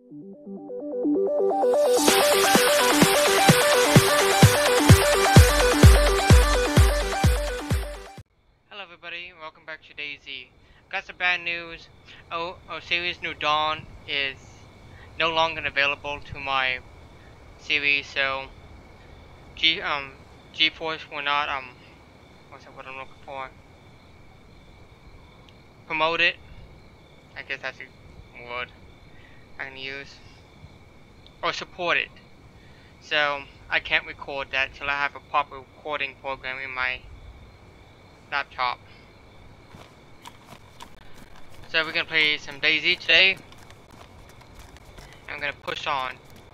Hello everybody, welcome back to DayZ. Got some bad news. Series New Dawn is no longer available to my series, so GeForce will not what's that what I'm looking for? Promote it. I guess that's a word I can use. Or support it. So I can't record that till I have a proper recording program in my laptop. So we're gonna play some DayZ today. I'm gonna push on.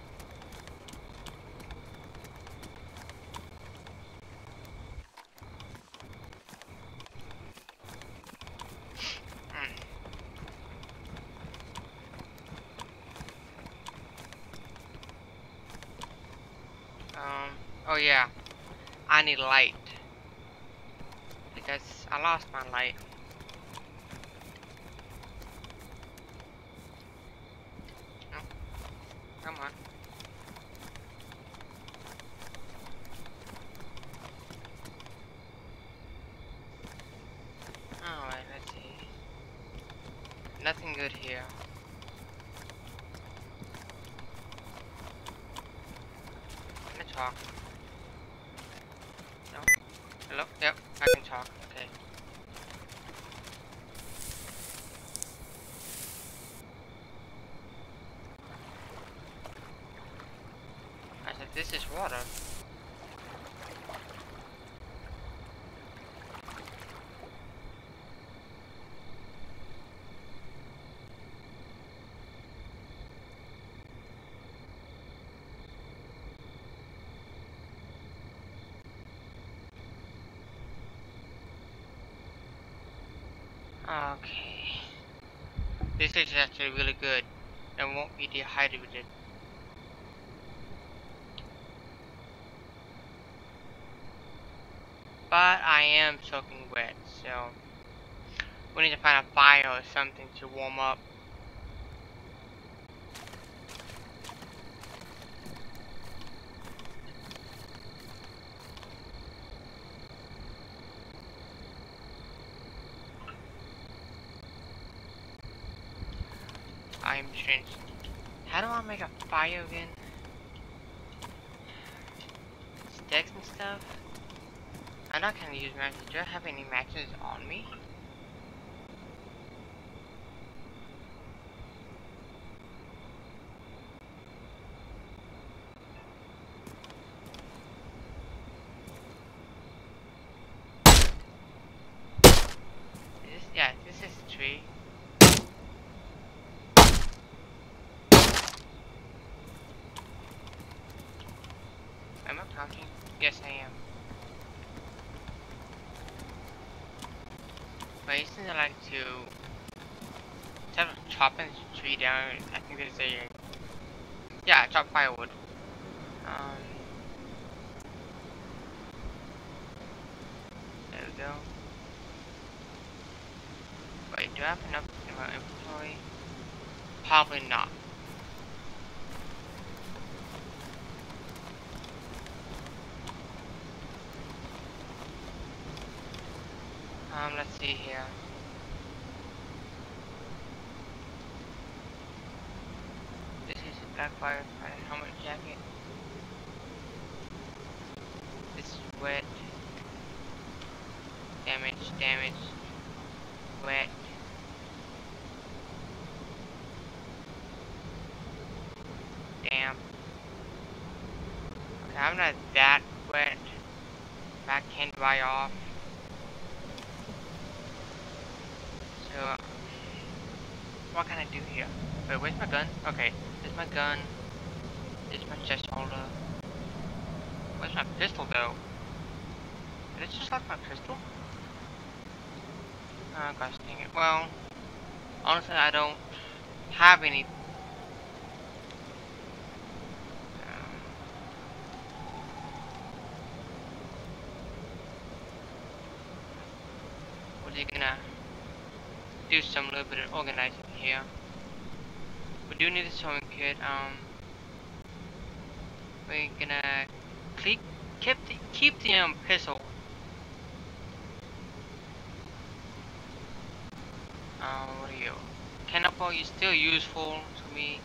Oh yeah, I need light because I lost my light. Oh, come on. Alright, let's see. Nothing good here. Can I talk? No? Hello? Yep, I can talk. Okay. I said, this is water. Okay. This is actually really good. I won't be dehydrated. But I am soaking wet, so we need to find a fire or something to warm up. I am drenched. How do I make a fire again? Sticks and stuff? I'm not gonna use matches. Do I have any matches on me? Yeah, this is a tree. Am I crouching? Yes, I am. But isn't it like to instead of chopping the tree down, I think there's a yeah, chop firewood. There we go. Wait, do I have enough in my inventory? Probably not. Let's see here. This is a black firefighter helmet jacket. This is wet. Damage. Wet. Damp. Okay, I'm not that wet. That can dry off. So, what can I do here? Wait, where's my gun? Okay, there's my gun. There's my chest holder. Where's my pistol though? Did it just like my pistol? Oh gosh dang it. Well, honestly I don't have any. We're gonna do some little bit of organizing here. We do need a sewing kit. We're gonna keep the pistol. What are you? Cannonball is still useful to me.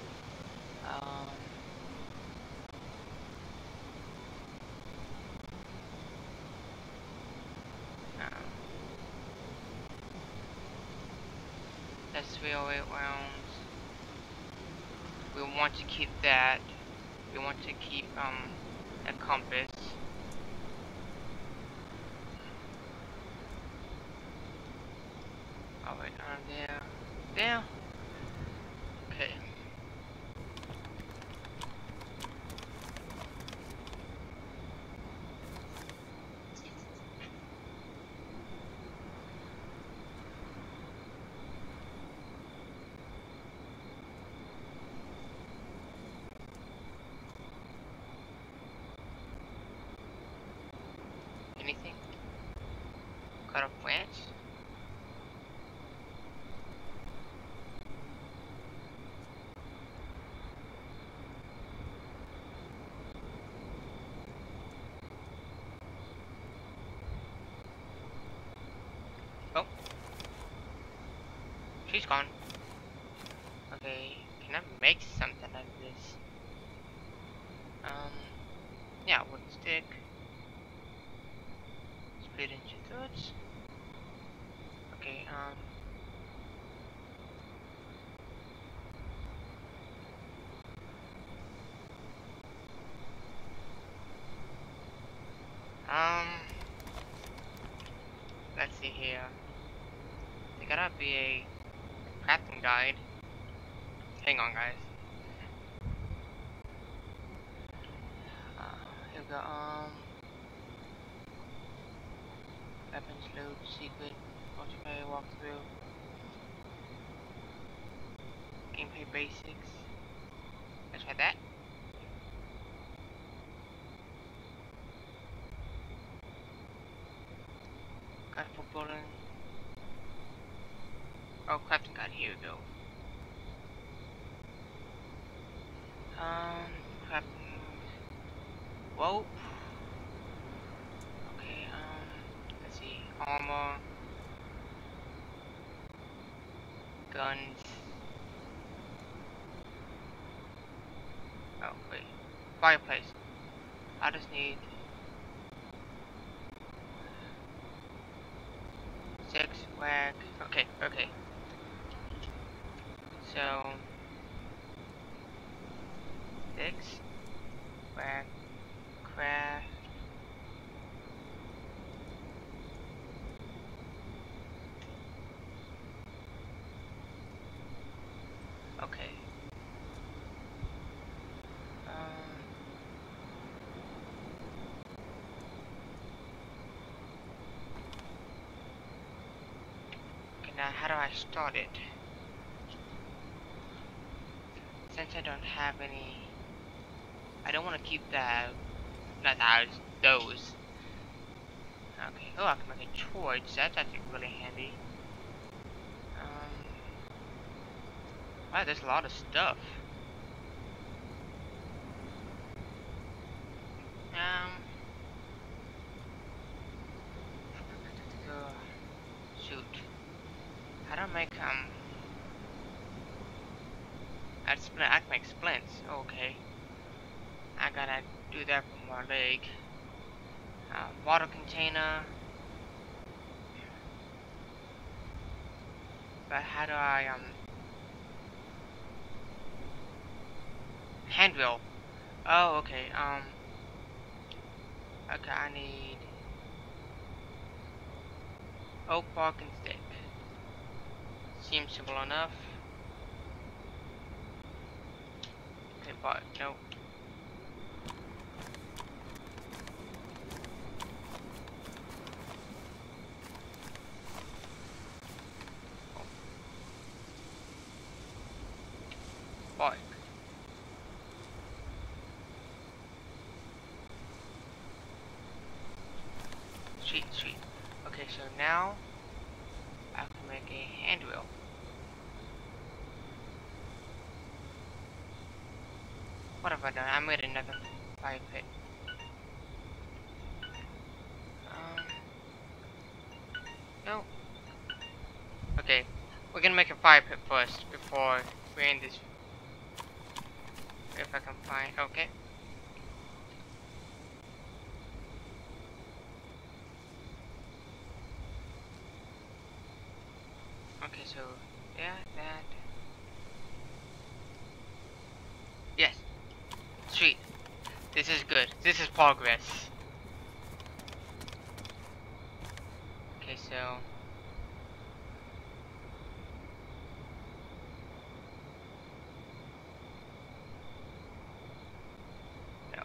Um, that's 308 rounds. We want to keep that. We want to keep a compass. Oh wait, there. Okay. Anything? Cut a branch? Oh, she's gone. Okay, can I make something out of this? Yeah, wood stick. Split into thirds. Okay, let's see here. There gotta be a crafting guide. Hang on, guys. Here we go. Weapons load, secret, multiplayer walkthrough, gameplay basics. Let's try that. Guide for building. Oh, crafting guide. Here we go. Crafting. Whoa. Okay. Let's see. Armor. Guns. Oh wait. Fireplace. I just need 6 wax. Okay. Okay. So 6 wax. Craft. Okay. Okay, now how do I start it? Since I don't have any, I don't want to keep that. Not those. Okay. Oh, I can make a torch. That's actually really handy. Wow, there's a lot of stuff. Shoot. How do I make I can make splints. Okay. I gotta do that for my leg. Water container. But how do I hand wheel? Oh, okay. Okay, I need oak bark and stick. Seems simple enough. Okay, but no. Bark. Sweet, sweet. Okay, so now I can make a hand wheel. What have I done? I made another fire pit. No. Okay, we're gonna make a fire pit first before we end this. If I can find. Okay. Okay, so yeah, that. Yes. Sweet. This is good. This is progress. Okay, so. No.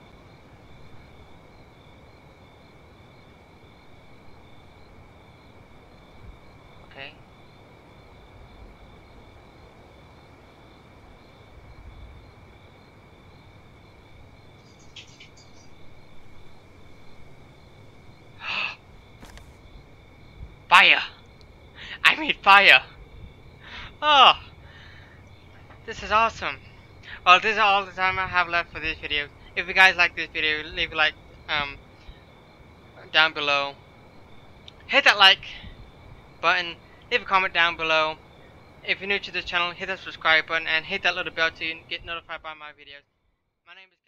Okay. Fire! I made fire! Oh! This is awesome! Well, this is all the time I have left for this video. If you guys like this video, leave a like down below. Hit that like button, leave a comment down below. If you're new to this channel, hit that subscribe button and hit that little bell to get notified by my videos. My name is